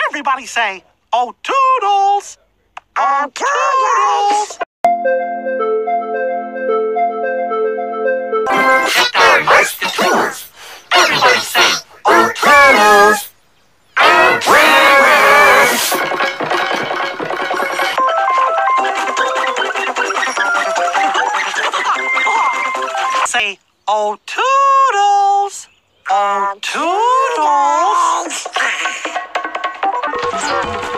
Everybody say, oh, toodles! Oh, toodles! Get down, mice the toodles. Everybody say, oh, toodles! Oh, toodles! Say, oh, toodles! Oh, toodles!